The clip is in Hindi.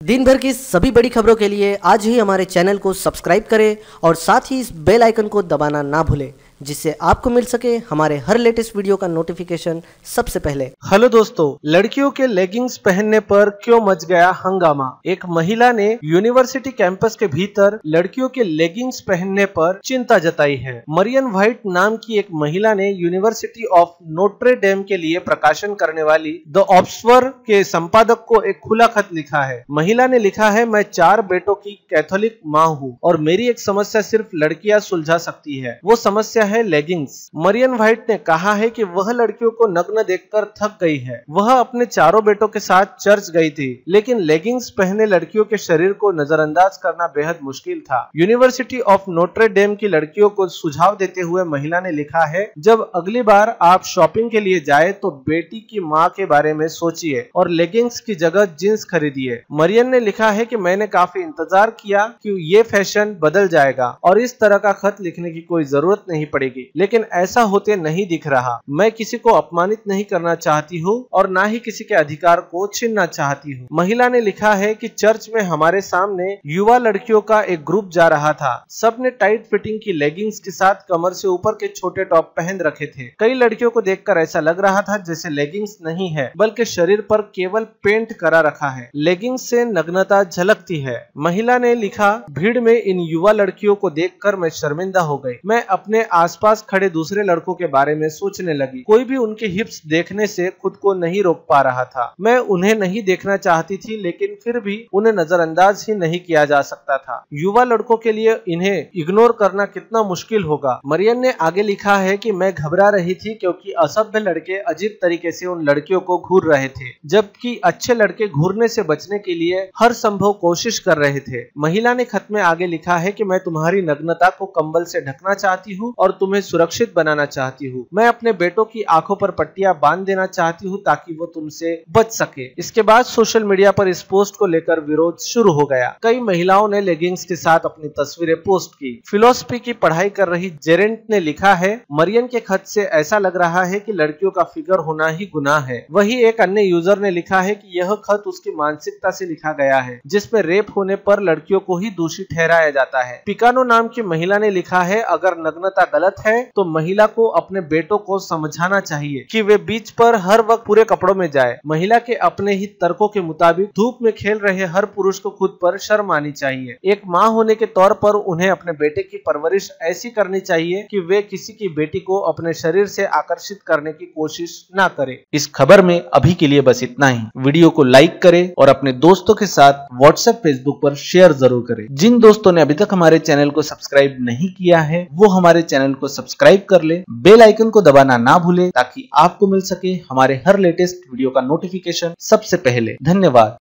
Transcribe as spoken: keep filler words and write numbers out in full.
दिन भर की सभी बड़ी खबरों के लिए आज ही हमारे चैनल को सब्सक्राइब करें और साथ ही इस बेल आइकन को दबाना ना भूलें, जिससे आपको मिल सके हमारे हर लेटेस्ट वीडियो का नोटिफिकेशन सबसे पहले। हेलो दोस्तों, लड़कियों के लेगिंग्स पहनने पर क्यों मच गया हंगामा। एक महिला ने यूनिवर्सिटी कैंपस के भीतर लड़कियों के लेगिंग्स पहनने पर चिंता जताई है। मरियन व्हाइट नाम की एक महिला ने यूनिवर्सिटी ऑफ नोट्रे डेम के लिए प्रकाशन करने वाली द ऑब्जर्वर के संपादक को एक खुला खत लिखा है। महिला ने लिखा है, मैं चार बेटों की कैथोलिक माँ हूँ और मेरी एक समस्या सिर्फ लड़कियां सुलझा सकती है, वो समस्या है लेगिंग्स। मरियन व्हाइट ने कहा है कि वह लड़कियों को नग्न देखकर थक गई है। वह अपने चारों बेटों के साथ चर्च गई थी, लेकिन लेगिंग्स पहने लड़कियों के शरीर को नजरअंदाज करना बेहद मुश्किल था। यूनिवर्सिटी ऑफ नोट्रे डेम की लड़कियों को सुझाव देते हुए महिला ने लिखा है, जब अगली बार आप शॉपिंग के लिए जाए तो बेटी की माँ के बारे में सोचिए और लेगिंग्स की जगह जींस खरीदिए। मरियन ने लिखा है कि मैंने काफी इंतजार किया कि ये फैशन बदल जाएगा और इस तरह का खत लिखने की कोई जरूरत नहीं पड़ेगी, लेकिन ऐसा होते नहीं दिख रहा। मैं किसी को अपमानित नहीं करना चाहती हूँ और ना ही किसी के अधिकार को छीनना चाहती हूँ। महिला ने लिखा है कि चर्च में हमारे सामने युवा लड़कियों का एक ग्रुप जा रहा था। सबने टाइट फिटिंग की लेगिंग्स के साथ कमर से ऊपर के छोटे टॉप पहन रखे थे। कई लड़कियों को देखकर ऐसा लग रहा था जैसे लेगिंग्स नहीं है बल्कि शरीर पर केवल पेंट करा रखा है। लेगिंग्स से नग्नता झलकती है। महिला ने लिखा, भीड़ में इन युवा लड़कियों को देखकर मैं शर्मिंदा हो गई। मैं अपने आसपास खड़े दूसरे लड़कों के बारे में सोचने लगी। कोई भी उनके हिप्स देखने से खुद को नहीं रोक पा रहा था। मैं उन्हें नहीं देखना चाहती थी, लेकिन फिर भी उन्हें नजरअंदाज ही नहीं किया जा सकता था। युवा लड़कों के लिए इन्हें इग्नोर करना कितना मुश्किल होगा। मरियन ने आगे लिखा है कि मैं घबरा रही थी क्योंकि असभ्य लड़के अजीब तरीके से उन लड़कियों को घूर रहे थे, जबकि अच्छे लड़के घूरने से बचने के लिए हर संभव कोशिश कर रहे थे। महिला ने खत में आगे लिखा है कि मैं तुम्हारी नग्नता को कंबल से ढकना चाहती हूँ और तुम्हें सुरक्षित बनाना चाहती हूँ। मैं अपने बेटों की आंखों पर पट्टियां बांध देना चाहती हूँ ताकि वो तुमसे बच सके। इसके बाद सोशल मीडिया पर इस पोस्ट को लेकर विरोध शुरू हो गया। कई महिलाओं ने लेगिंग्स के साथ अपनी तस्वीरें पोस्ट की। फिलोसफी की पढ़ाई कर रही जेरेंट ने लिखा है, मरियन के खत से ऐसा लग रहा है कि लड़कियों का फिगर होना ही गुनाह है। वही एक अन्य यूजर ने लिखा है कि यह खत उसकी मानसिकता से लिखा गया है, जिसमें रेप होने पर लड़कियों को ही दोषी ठहराया जाता है। पिकानो नाम की महिला ने लिखा है, अगर नग्नता गलत है तो महिला को अपने बेटों को समझाना चाहिए कि वे बीच पर हर वक्त पूरे कपड़ों में जाए। महिला के अपने ही तर्कों के मुताबिक धूप में खेल रहे हर पुरुष को खुद पर शर्म आनी चाहिए। एक माँ होने के तौर पर उन्हें अपने बेटे की परवरिश ऐसी करनी चाहिए कि वे किसी की बेटी को अपने शरीर से आकर्षित करने की कोशिश ना करे। इस खबर में अभी के लिए बस इतना ही। वीडियो को लाइक करें और अपने दोस्तों के साथ व्हाट्सएप फेसबुक पर शेयर जरूर करें। जिन दोस्तों ने अभी तक हमारे चैनल को सब्सक्राइब नहीं किया है वो हमारे चैनल को सब्सक्राइब कर ले। बेल आइकन को दबाना ना भूले ताकि आपको मिल सके हमारे हर लेटेस्ट वीडियो का नोटिफिकेशन सबसे पहले। धन्यवाद।